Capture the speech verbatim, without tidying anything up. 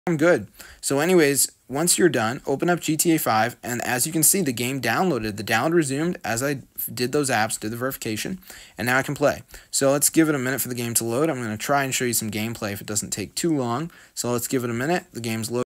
I'm good. So anyways, once you're done, open up G T A five, and as you can see, the game downloaded. The download resumed as I did those apps, did the verification, and now I can play. So let's give it a minute for the game to load. I'm going to try and show you some gameplay if it doesn't take too long. So let's give it a minute. The game's loading.